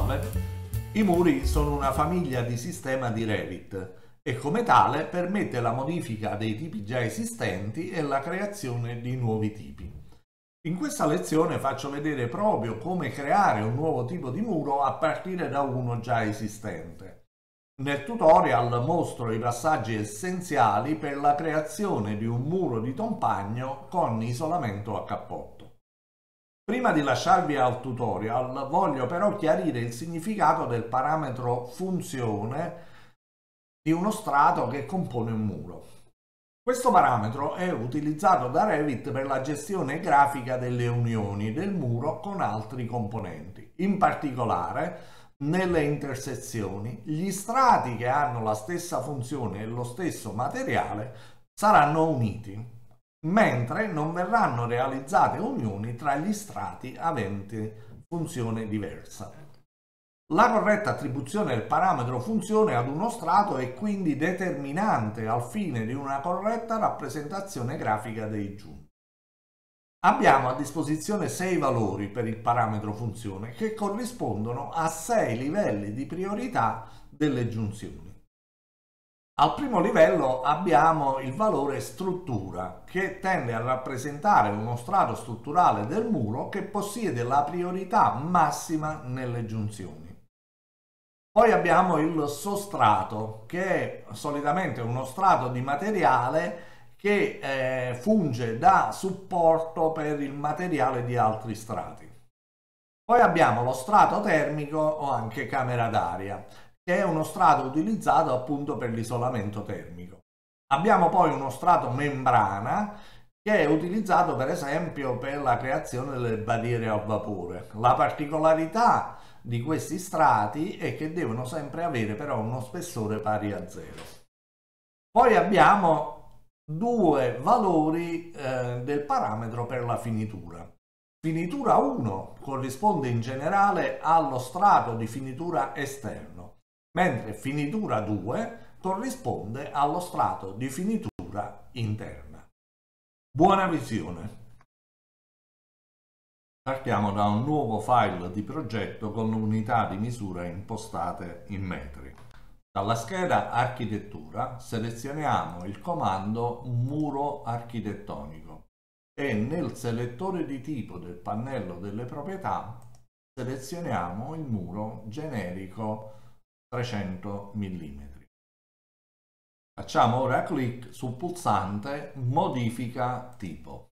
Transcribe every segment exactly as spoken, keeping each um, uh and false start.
Salve! I muri sono una famiglia di sistema di Revit e come tale permette la modifica dei tipi già esistenti e la creazione di nuovi tipi. In questa lezione faccio vedere proprio come creare un nuovo tipo di muro a partire da uno già esistente. Nel tutorial mostro i passaggi essenziali per la creazione di un muro di Tompagno con isolamento a cappotto. Prima di lasciarvi al tutorial voglio però chiarire il significato del parametro funzione di uno strato che compone un muro. Questo parametro è utilizzato da Revit per la gestione grafica delle unioni del muro con altri componenti. In particolare, nelle intersezioni, gli strati che hanno la stessa funzione e lo stesso materiale saranno uniti, mentre non verranno realizzate unioni tra gli strati aventi funzione diversa. La corretta attribuzione del parametro funzione ad uno strato è quindi determinante al fine di una corretta rappresentazione grafica dei giunti. Abbiamo a disposizione sei valori per il parametro funzione che corrispondono a sei livelli di priorità delle giunzioni. Al primo livello abbiamo il valore struttura, che tende a rappresentare uno strato strutturale del muro che possiede la priorità massima nelle giunzioni. Poi abbiamo il sostrato, che è solitamente uno strato di materiale che eh, funge da supporto per il materiale di altri strati. Poi abbiamo lo strato termico o anche camera d'aria, che è uno strato utilizzato appunto per l'isolamento termico. Abbiamo poi uno strato membrana che è utilizzato per esempio per la creazione delle barriere al vapore. La particolarità di questi strati è che devono sempre avere però uno spessore pari a zero. Poi abbiamo due valori eh, del parametro per la finitura. Finitura uno corrisponde in generale allo strato di finitura esterno, mentre finitura due corrisponde allo strato di finitura interna. Buona visione! Partiamo da un nuovo file di progetto con unità di misura impostate in metri. Dalla scheda architettura selezioniamo il comando muro architettonico e nel selettore di tipo del pannello delle proprietà selezioniamo il muro generico trecento millimetri. Facciamo ora clic sul pulsante modifica tipo.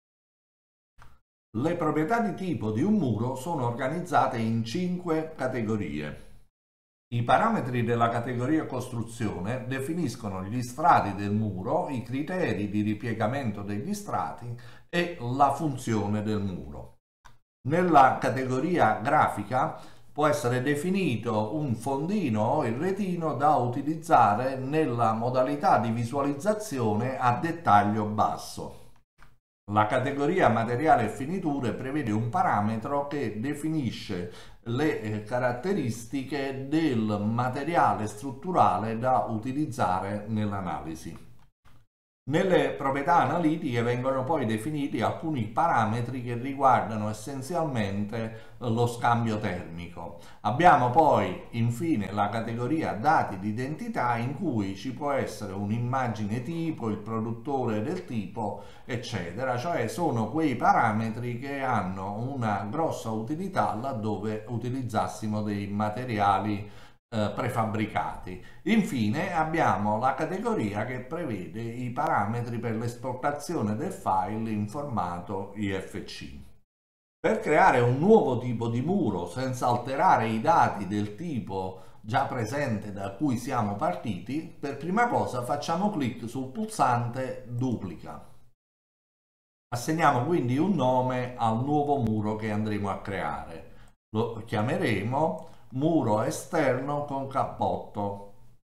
Le proprietà di tipo di un muro sono organizzate in cinque categorie. I parametri della categoria costruzione definiscono gli strati del muro, i criteri di ripiegamento degli strati e la funzione del muro. Nella categoria grafica può essere definito un fondino o il retino da utilizzare nella modalità di visualizzazione a dettaglio basso. La categoria materiale e finiture prevede un parametro che definisce le caratteristiche del materiale strutturale da utilizzare nell'analisi. Nelle proprietà analitiche vengono poi definiti alcuni parametri che riguardano essenzialmente lo scambio termico. Abbiamo poi infine la categoria dati di identità in cui ci può essere un'immagine tipo, il produttore del tipo, eccetera, cioè sono quei parametri che hanno una grossa utilità laddove utilizzassimo dei materiali prefabbricati. Infine abbiamo la categoria che prevede i parametri per l'esportazione del file in formato I F C. Per creare un nuovo tipo di muro senza alterare i dati del tipo già presente da cui siamo partiti, per prima cosa facciamo clic sul pulsante duplica. Assegniamo quindi un nome al nuovo muro che andremo a creare. Lo chiameremo muro esterno con cappotto.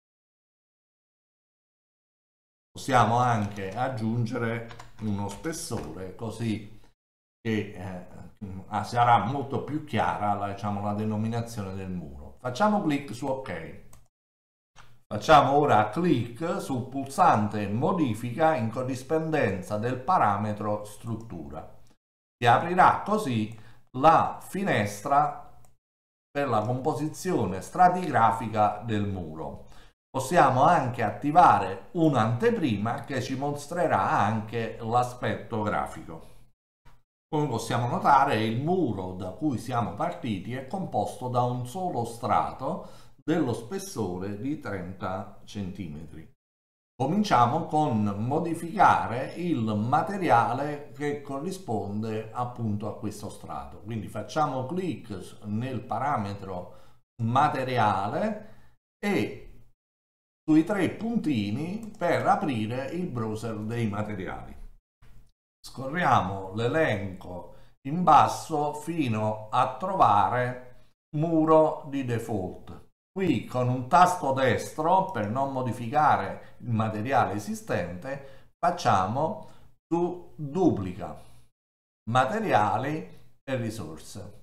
Possiamo anche aggiungere uno spessore così che eh, sarà molto più chiara la, diciamo, la denominazione del muro. Facciamo clic su OK. Facciamo ora clic sul pulsante modifica in corrispondenza del parametro struttura. Si aprirà così la finestra per la composizione stratigrafica del muro. Possiamo anche attivare un'anteprima che ci mostrerà anche l'aspetto grafico. Come possiamo notare, il muro da cui siamo partiti è composto da un solo strato dello spessore di trenta centimetri. Cominciamo con modificare il materiale che corrisponde appunto a questo strato. Quindi facciamo clic nel parametro materiale e sui tre puntini per aprire il browser dei materiali. Scorriamo l'elenco in basso fino a trovare muro di default. Qui con un tasto destro, per non modificare il materiale esistente, facciamo su duplica, materiali e risorse.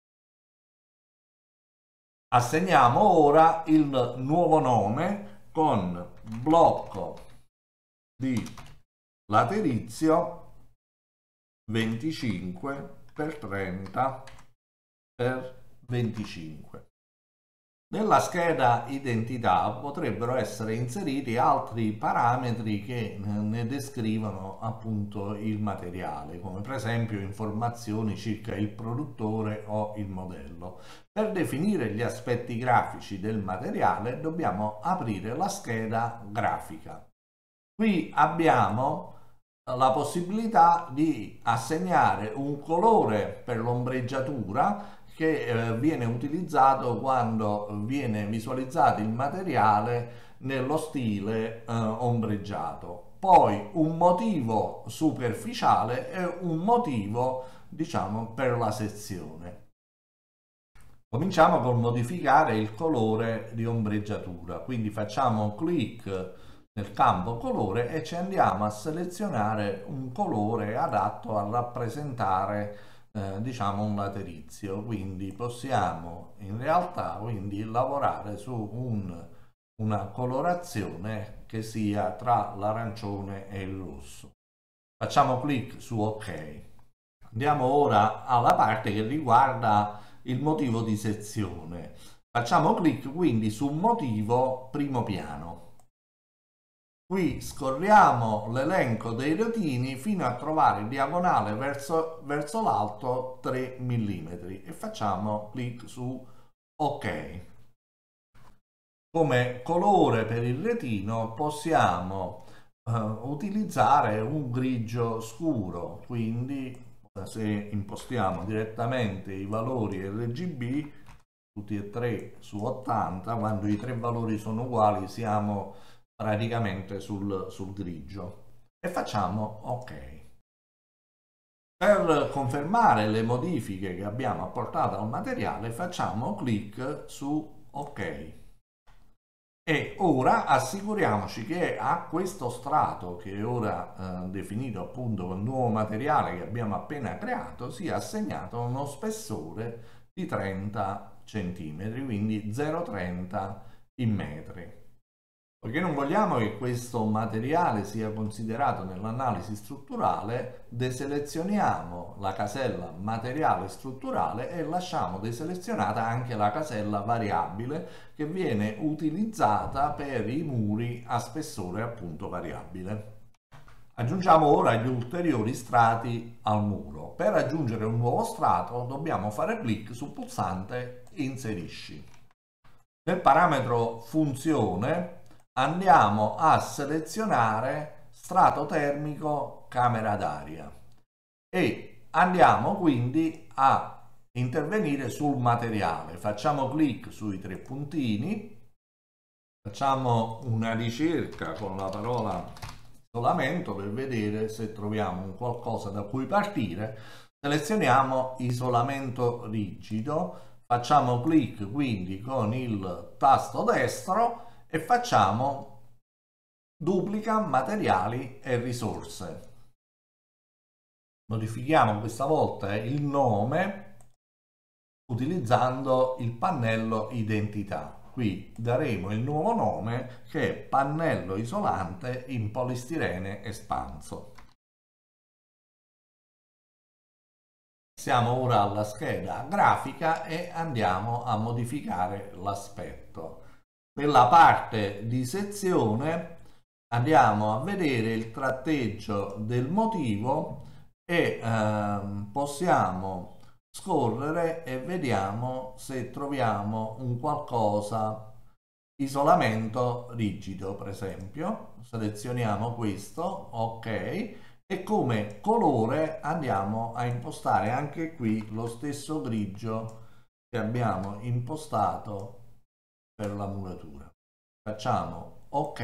Assegniamo ora il nuovo nome con blocco di laterizio venticinque per trenta per venticinque. Nella scheda identità potrebbero essere inseriti altri parametri che ne descrivono appunto il materiale, come per esempio informazioni circa il produttore o il modello. Per definire gli aspetti grafici del materiale dobbiamo aprire la scheda grafica. Qui abbiamo la possibilità di assegnare un colore per l'ombreggiatura che eh, viene utilizzato quando viene visualizzato il materiale nello stile eh, ombreggiato. Poi un motivo superficiale e un motivo, diciamo, per la sezione. Cominciamo con modificare il colore di ombreggiatura, quindi facciamo clic nel campo colore e ci andiamo a selezionare un colore adatto a rappresentare eh, diciamo un laterizio. Quindi possiamo in realtà quindi lavorare su un, una colorazione che sia tra l'arancione e il rosso. Facciamo clic su ok. Andiamo ora alla parte che riguarda il motivo di sezione. Facciamo clic quindi su motivo primo piano. Qui scorriamo l'elenco dei retini fino a trovare diagonale verso, verso l'alto tre millimetri e facciamo clic su ok. Come colore per il retino possiamo uh, utilizzare un grigio scuro, quindi se impostiamo direttamente i valori R G B tutti e tre su ottanta, quando i tre valori sono uguali siamo praticamente sul, sul grigio e facciamo ok. Per confermare le modifiche che abbiamo apportato al materiale facciamo clic su ok e ora assicuriamoci che a questo strato, che è ora eh, definito appunto con il nuovo materiale che abbiamo appena creato, sia assegnato uno spessore di trenta centimetri, quindi zero virgola trenta in metri. Poiché non vogliamo che questo materiale sia considerato nell'analisi strutturale, deselezioniamo la casella materiale strutturale e lasciamo deselezionata anche la casella variabile che viene utilizzata per i muri a spessore appunto variabile. Aggiungiamo ora gli ulteriori strati al muro. Per aggiungere un nuovo strato dobbiamo fare clic sul pulsante inserisci. Nel parametro funzione andiamo a selezionare strato termico camera d'aria e andiamo quindi a intervenire sul materiale. Facciamo clic sui tre puntini, facciamo una ricerca con la parola isolamento per vedere se troviamo un qualcosa da cui partire. Selezioniamo isolamento rigido, facciamo clic quindi con il tasto destro e facciamo duplica materiali e risorse. Modifichiamo questa volta il nome utilizzando il pannello identità. Qui daremo il nuovo nome che è pannello isolante in polistirene espanso. Siamo ora alla scheda grafica e andiamo a modificare l'aspetto. Nella parte di sezione andiamo a vedere il tratteggio del motivo e ehm, possiamo scorrere e vediamo se troviamo un qualcosa, isolamento rigido per esempio. Selezioniamo questo, ok, e come colore andiamo a impostare anche qui lo stesso grigio che abbiamo impostato per la muratura. Facciamo ok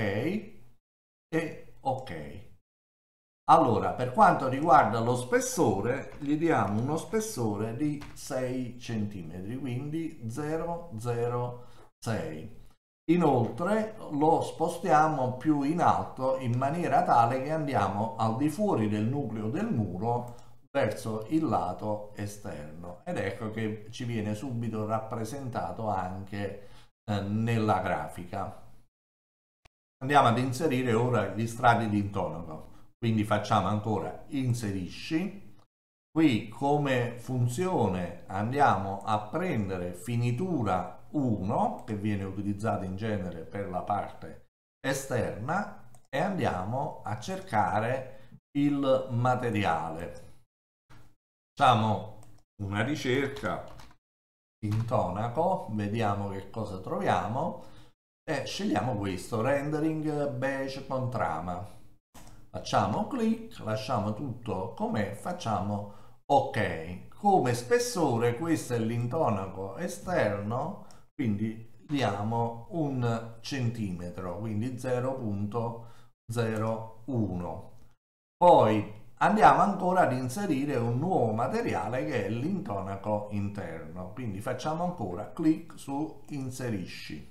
e ok. Allora, per quanto riguarda lo spessore, gli diamo uno spessore di sei centimetri, quindi zero zero sei. Inoltre lo spostiamo più in alto in maniera tale che andiamo al di fuori del nucleo del muro verso il lato esterno, ed ecco che ci viene subito rappresentato anche eh, nella grafica. Andiamo ad inserire ora gli strati di intonaco, quindi facciamo ancora inserisci. Qui come funzione andiamo a prendere finitura uno, che viene utilizzata in genere per la parte esterna, e andiamo a cercare il materiale. Facciamo una ricerca intonaco, vediamo che cosa troviamo e scegliamo questo, rendering beige con trama. Facciamo clic, lasciamo tutto com'è, facciamo ok. Come spessore questo è l'intonaco esterno, quindi diamo un centimetro, quindi zero virgola zero uno. Poi andiamo ancora ad inserire un nuovo materiale che è l'intonaco interno, quindi facciamo ancora clic su inserisci.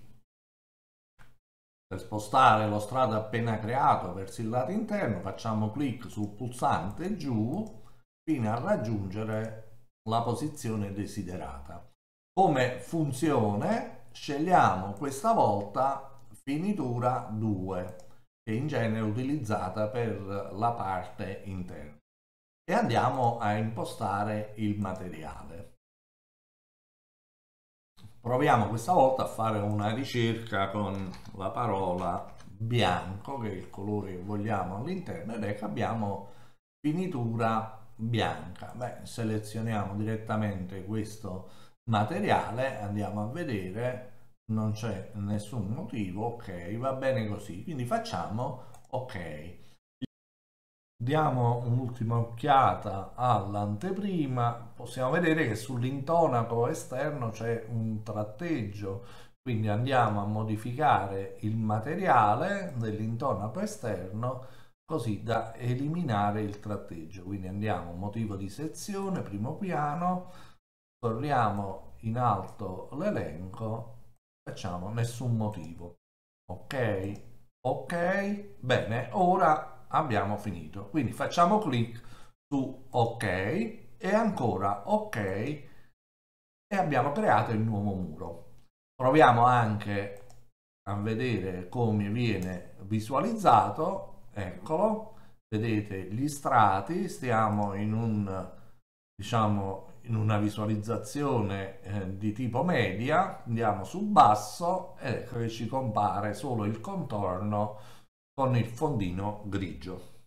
Per spostare lo strato appena creato verso il lato interno facciamo clic sul pulsante giù fino a raggiungere la posizione desiderata. Come funzione scegliamo questa volta finitura due, che in genere è utilizzata per la parte interna, e andiamo a impostare il materiale. Proviamo questa volta a fare una ricerca con la parola bianco, che è il colore che vogliamo all'interno, ed ecco abbiamo finitura bianca. Beh, selezioniamo direttamente questo materiale, andiamo a vedere, non c'è nessun motivo, ok, va bene così, quindi facciamo ok. Diamo un'ultima occhiata all'anteprima, possiamo vedere che sull'intonaco esterno c'è un tratteggio, quindi andiamo a modificare il materiale dell'intonaco esterno così da eliminare il tratteggio. Quindi andiamo motivo di sezione, primo piano, scorriamo in alto l'elenco, facciamo nessun motivo, ok, ok, bene, ora abbiamo finito, quindi facciamo clic su ok e ancora ok e abbiamo creato il nuovo muro. Proviamo anche a vedere come viene visualizzato, eccolo, vedete gli strati, stiamo in un diciamo in una visualizzazione eh, di tipo media, andiamo su basso ed ecco che ci compare solo il contorno con il fondino grigio.